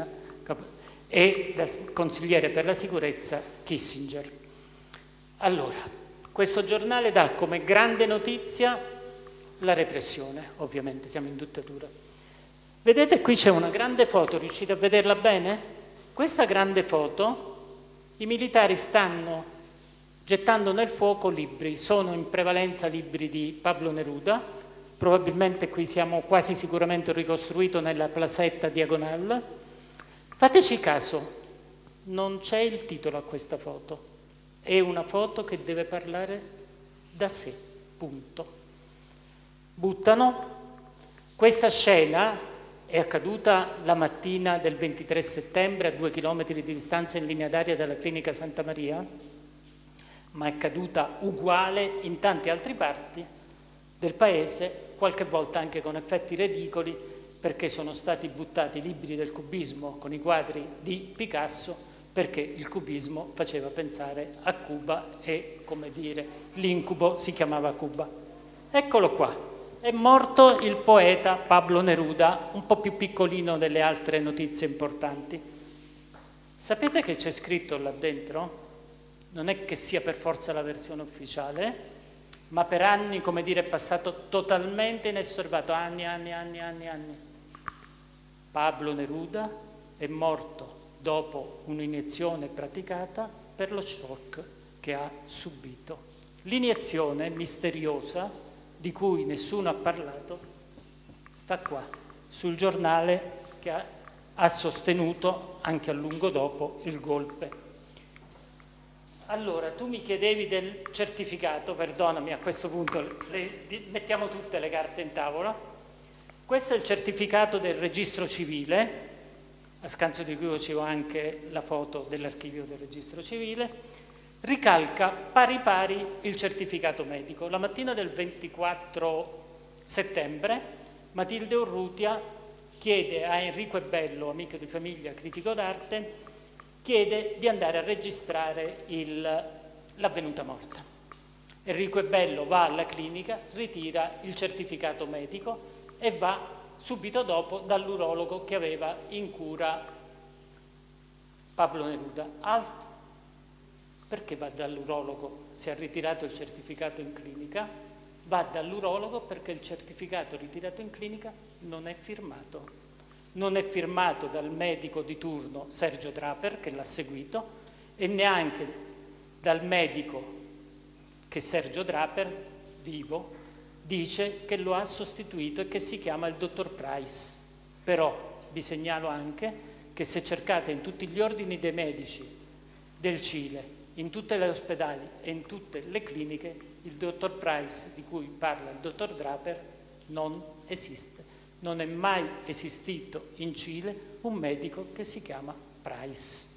e dal consigliere per la sicurezza Kissinger. Allora, questo giornale dà come grande notizia la repressione, ovviamente siamo in dittatura. Vedete, qui c'è una grande foto, riuscite a vederla bene? Questa grande foto, i militari stanno gettando nel fuoco libri, sono in prevalenza libri di Pablo Neruda, probabilmente qui siamo quasi sicuramente ricostruito nella Placetta Diagonal. Fateci caso, non c'è il titolo a questa foto, è una foto che deve parlare da sé, punto. Buttano. Questa scena è accaduta la mattina del 23 settembre a 2 chilometri di distanza in linea d'aria dalla clinica Santa Maria, ma è accaduta uguale in tante altre parti del paese, qualche volta anche con effetti ridicoli, perché sono stati buttati libri del cubismo con i quadri di Picasso, perché il cubismo faceva pensare a Cuba e, come dire, l'incubo si chiamava Cuba. Eccolo qua, è morto il poeta Pablo Neruda, un po' più piccolino delle altre notizie importanti. Sapete che c'è scritto là dentro? Non è che sia per forza la versione ufficiale, ma per anni, come dire, è passato totalmente inosservato, anni. Pablo Neruda è morto dopo un'iniezione praticata per lo shock che ha subito. L'iniezione misteriosa, di cui nessuno ha parlato, sta qua, sul giornale che ha sostenuto anche a lungo dopo il golpe. Allora, tu mi chiedevi del certificato, perdonami, a questo punto mettiamo tutte le carte in tavola. Questo è il certificato del registro civile, a scanso di cui facevo anche la foto dell'archivio del registro civile, ricalca pari pari il certificato medico. La mattina del 24 settembre Matilde Urrutia chiede a Enrico Bello, amico di famiglia, critico d'arte, chiede di andare a registrare l'avvenuta morte. Enrico Bello va alla clinica, ritira il certificato medico e va subito dopo dall'urologo che aveva in cura Pablo Neruda. Perché va dall'urologo se ha ritirato il certificato in clinica? Va dall'urologo perché il certificato ritirato in clinica non è firmato. Non è firmato dal medico di turno Sergio Draper, che l'ha seguito, e neanche dal medico che Sergio Draper, vivo, dice che lo ha sostituito e che si chiama il dottor Price. Però vi segnalo anche che se cercate in tutti gli ordini dei medici del Cile, in tutte le ospedali e in tutte le cliniche, il dottor Price di cui parla il dottor Draper non esiste. Non è mai esistito in Cile un medico che si chiama Price.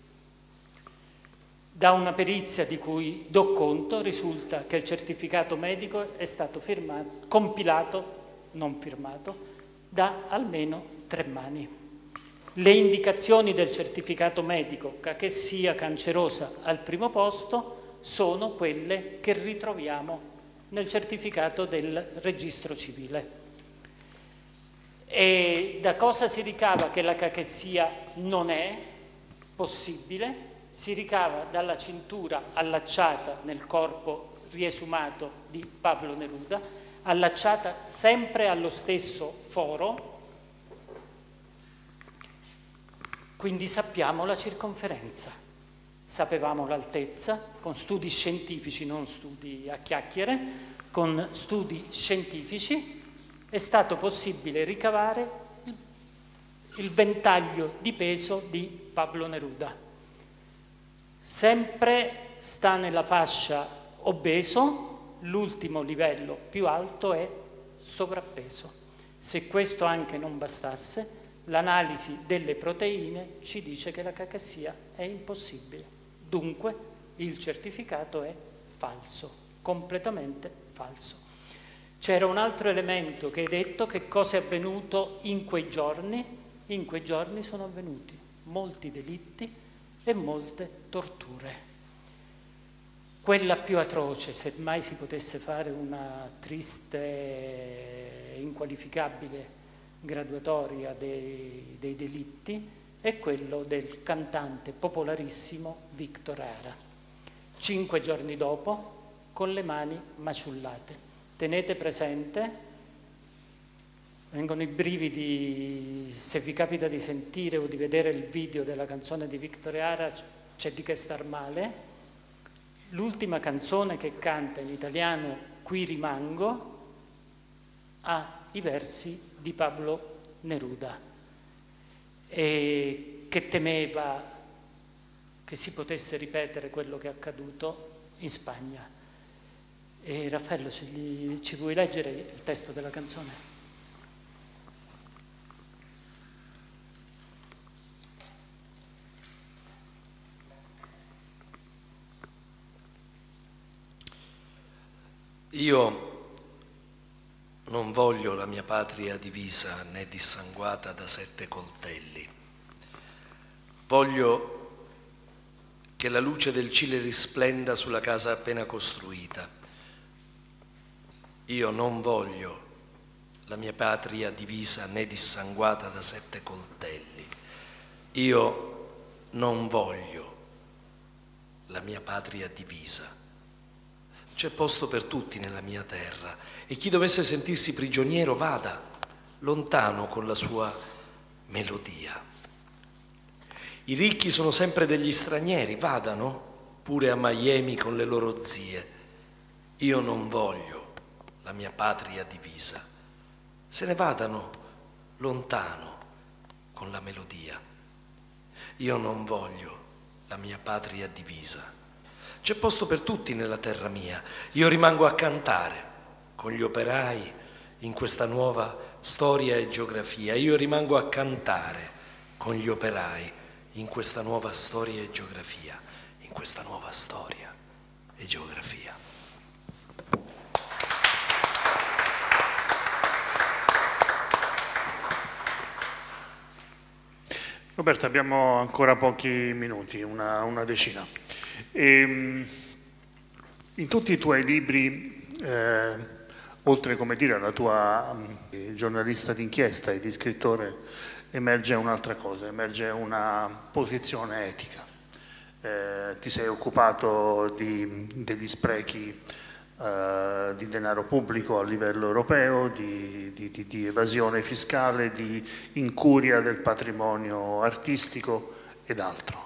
Da una perizia di cui do conto risulta che il certificato medico è stato compilato, non firmato, da almeno 3 mani. Le indicazioni del certificato medico, che sia cancerosa al primo posto, sono quelle che ritroviamo nel certificato del registro civile. E da cosa si ricava che la cachessia non è possibile? Si ricava dalla cintura allacciata nel corpo riesumato di Pablo Neruda, allacciata sempre allo stesso foro, quindi sappiamo la circonferenza, sapevamo l'altezza, con studi scientifici, non studi a chiacchiere, con studi scientifici è stato possibile ricavare il ventaglio di peso di Pablo Neruda. Sempre sta nella fascia obeso, l'ultimo livello più alto è sovrappeso. Se questo anche non bastasse, l'analisi delle proteine ci dice che la cachessia è impossibile. Dunque il certificato è falso, completamente falso. C'era un altro elemento che hai detto, che cosa è avvenuto in quei giorni. In quei giorni sono avvenuti molti delitti e molte torture. Quella più atroce, se mai si potesse fare una triste, inqualificabile graduatoria dei delitti, è quello del cantante popolarissimo Victor Hara. 5 giorni dopo, con le mani maciullate. Tenete presente, vengono i brividi, se vi capita di sentire o di vedere il video della canzone di Victor Hara, c'è di che star male. L'ultima canzone che canta in italiano, Qui rimango, ha i versi di Pablo Neruda, e che temeva che si potesse ripetere quello che è accaduto in Spagna. E Raffaello, ci vuoi leggere il testo della canzone? Io non voglio la mia patria divisa né dissanguata da 7 coltelli. Voglio che la luce del Cile risplenda sulla casa appena costruita. Io non voglio la mia patria divisa né dissanguata da 7 coltelli. Io non voglio la mia patria divisa. C'è posto per tutti nella mia terra e chi dovesse sentirsi prigioniero vada lontano con la sua melodia. I ricchi sono sempre degli stranieri, vadano pure a Miami con le loro zie. Io non voglio la mia patria divisa. Se ne vadano lontano con la melodia. Io non voglio la mia patria divisa. C'è posto per tutti nella terra mia. Io rimango a cantare con gli operai in questa nuova storia e geografia. Io rimango a cantare con gli operai in questa nuova storia e geografia, in questa nuova storia e geografia. Roberta, abbiamo ancora pochi minuti, una decina. In tutti i tuoi libri, oltre, come dire, alla tua giornalista d'inchiesta e di scrittore, emerge un'altra cosa, emerge una posizione etica. Ti sei occupato degli sprechi di denaro pubblico a livello europeo, di evasione fiscale, di incuria del patrimonio artistico ed altro.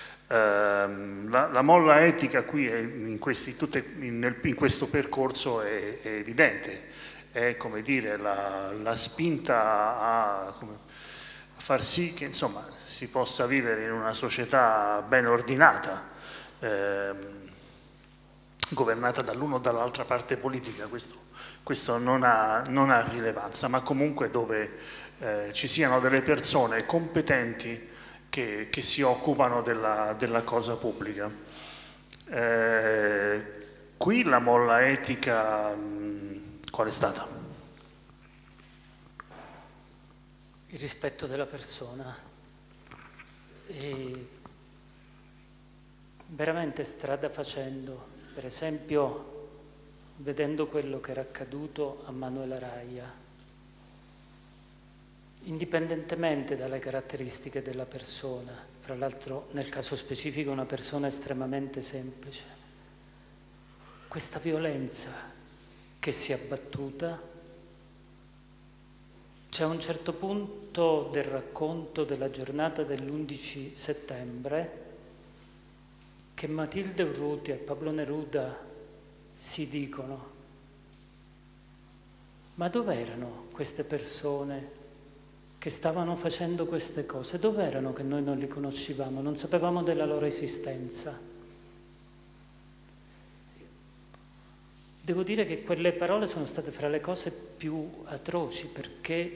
La molla etica qui in questo percorso è evidente, è, come dire, la spinta a far sì che, insomma, si possa vivere in una società ben ordinata, governata dall'uno o dall'altra parte politica. Questo non ha rilevanza, ma comunque dove ci siano delle persone competenti che si occupano della cosa pubblica. Qui la molla etica qual è stata? Il rispetto della persona. E veramente strada facendo, per esempio vedendo quello che era accaduto a Manuela Raia, indipendentemente dalle caratteristiche della persona, fra l'altro nel caso specifico una persona estremamente semplice, questa violenza che si è abbattuta, c'è un certo punto del racconto della giornata dell'11 settembre che Matilde Urrutia e Pablo Neruda si dicono: ma dov'erano queste persone che stavano facendo queste cose? Dov'erano che noi non li conoscevamo, non sapevamo della loro esistenza? Devo dire che quelle parole sono state fra le cose più atroci, perché,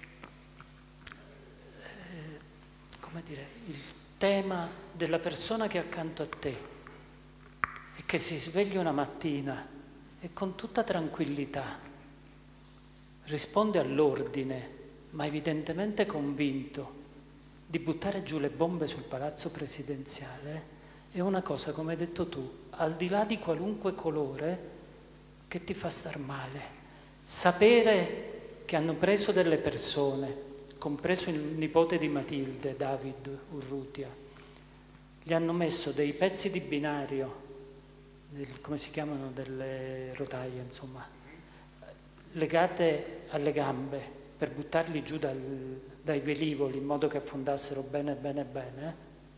come dire, il tema della persona che è accanto a te e che si sveglia una mattina e con tutta tranquillità risponde all'ordine, ma evidentemente convinto di buttare giù le bombe sul palazzo presidenziale, è una cosa, come hai detto tu, al di là di qualunque colore, che ti fa star male. Sapere che hanno preso delle persone, compreso il nipote di Matilde, David Urrutia, gli hanno messo dei pezzi di binario, come si chiamano, delle rotaie, insomma, legate alle gambe, per buttarli giù dai velivoli in modo che affondassero bene, bene, bene.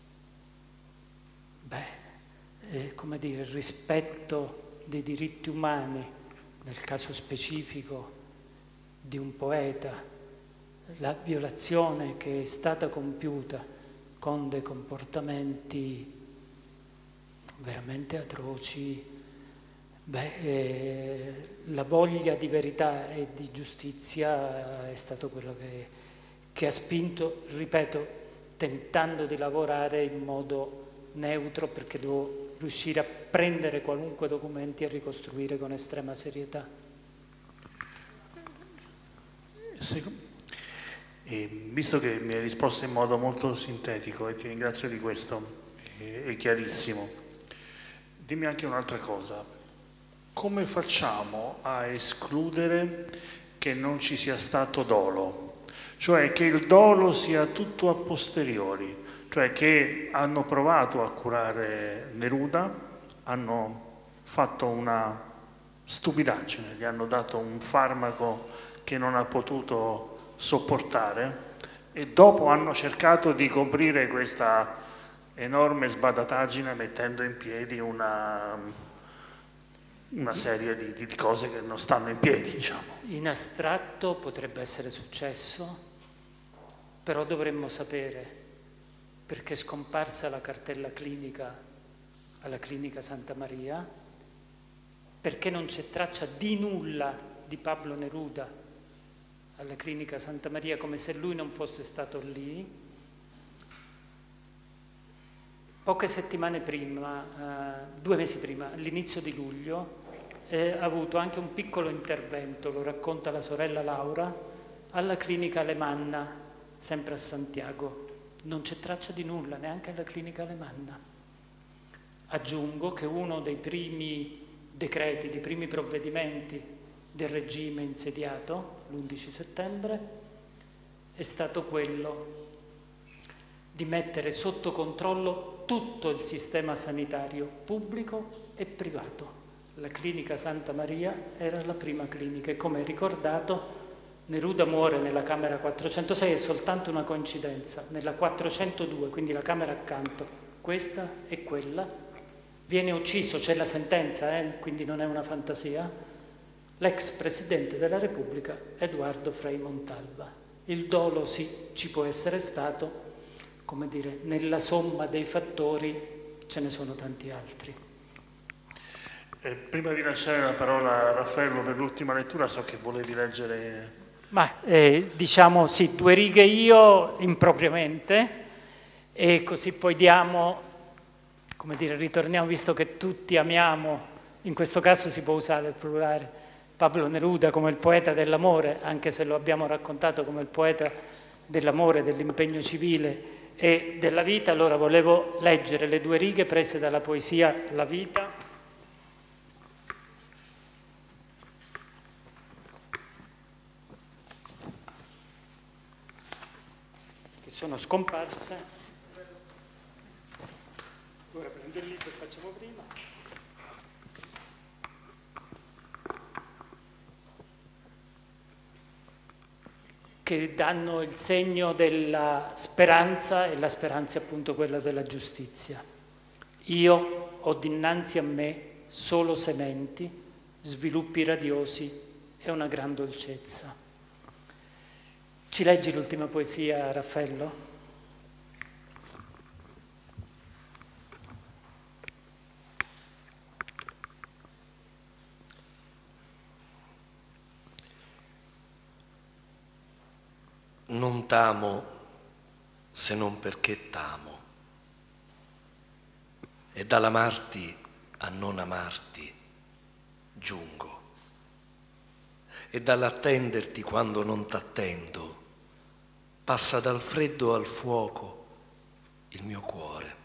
Come dire, il rispetto dei diritti umani, nel caso specifico di un poeta, la violazione che è stata compiuta con dei comportamenti veramente atroci. La voglia di verità e di giustizia è stato quello che ha spinto, ripeto, tentando di lavorare in modo neutro, perché devo riuscire a prendere qualunque documento e a ricostruire con estrema serietà. Visto che mi hai risposto in modo molto sintetico e ti ringrazio di questo, è chiarissimo, dimmi anche un'altra cosa. Come facciamo a escludere che non ci sia stato dolo? Cioè che il dolo sia tutto a posteriori, cioè che hanno provato a curare Neruda, hanno fatto una stupidaggine, gli hanno dato un farmaco che non ha potuto sopportare e dopo hanno cercato di coprire questa enorme sbadataggine mettendo in piedi una serie di cose che non stanno in piedi, diciamo. In astratto potrebbe essere successo, però dovremmo sapere perché è scomparsa la cartella clinica alla clinica Santa Maria, perché non c'è traccia di nulla di Pablo Neruda alla clinica Santa Maria, come se lui non fosse stato lì. Poche settimane prima, 2 mesi prima, all'inizio di luglio, ha avuto anche un piccolo intervento, lo racconta la sorella Laura, alla clinica Alemanna, sempre a Santiago. Non c'è traccia di nulla, neanche alla clinica Alemanna. Aggiungo che uno dei primi decreti, dei primi provvedimenti del regime insediato, l'11 settembre, è stato quello di mettere sotto controllo tutto il sistema sanitario pubblico e privato. La clinica Santa Maria era la prima clinica e, come ricordato, Neruda muore nella camera 406, è soltanto una coincidenza. Nella 402, quindi la camera accanto, questa e quella, viene ucciso, c'è la sentenza, quindi non è una fantasia, l'ex Presidente della Repubblica Edoardo Frei Montalva. Il dolo sì, ci può essere stato, come dire, nella somma dei fattori ce ne sono tanti altri. Prima di lasciare la parola a Raffaello per l'ultima lettura, so che volevi leggere... Ma diciamo sì, 2 righe io impropriamente, e così poi diamo, come dire, ritorniamo, visto che tutti amiamo, in questo caso si può usare il plurale, Pablo Neruda come il poeta dell'amore, anche se lo abbiamo raccontato come il poeta dell'amore, dell'impegno civile e della vita. Allora volevo leggere le 2 righe prese dalla poesia La vita, che sono scomparse. Ora prendo il libro e facciamo prima. Che danno il segno della speranza, e la speranza è appunto quella della giustizia. Io ho dinanzi a me solo sementi, sviluppi radiosi e una gran dolcezza. Ci leggi l'ultima poesia, Raffaello? Non t'amo se non perché t'amo, e dall'amarti a non amarti giungo, e dall'attenderti quando non t'attendo passa dal freddo al fuoco il mio cuore.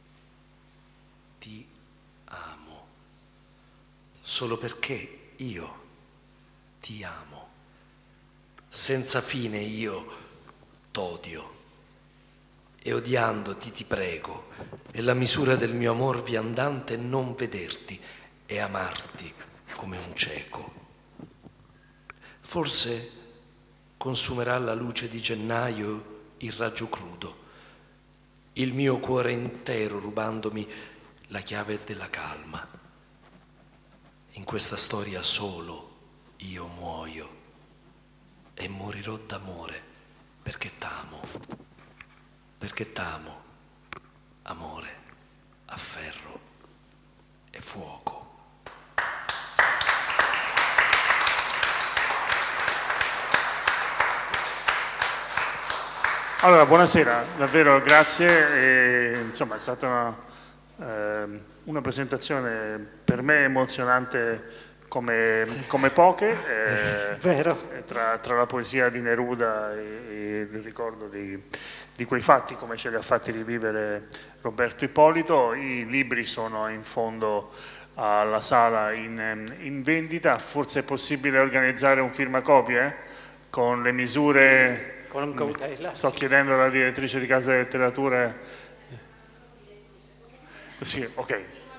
Ti amo solo perché io ti amo. Senza fine io t'odio, e odiandoti ti prego, è la misura del mio amor viandante non vederti e amarti come un cieco. Forse consumerà la luce di gennaio il raggio crudo, il mio cuore intero rubandomi la chiave della calma. In questa storia solo io muoio e morirò d'amore perché t'amo, amore, afferro e fuoco. Allora, buonasera, davvero grazie. Insomma, è stata una presentazione per me emozionante come poche, Vero. tra la poesia di Neruda e il ricordo di quei fatti, come ce li ha fatti rivivere Roberto Ippolito. I libri sono in fondo alla sala in vendita. Forse è possibile organizzare un firmacopie con le misure. Con cautela. Sto chiedendo alla direttrice di Casa delle Letterature. Sì, ok.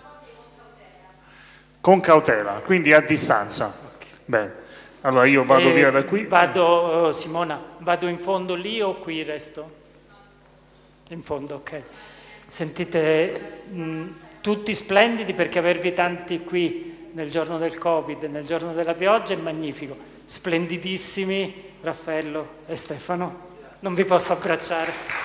Con cautela, quindi a distanza. Okay. Bene, allora io vado via da qui. Vado, Simona, vado in fondo lì o qui resto? In fondo, ok. Sentite, tutti splendidi, perché avervi tanti qui nel giorno del Covid, nel giorno della pioggia è magnifico. Splendidissimi Raffaello e Stefano. Non vi posso abbracciare.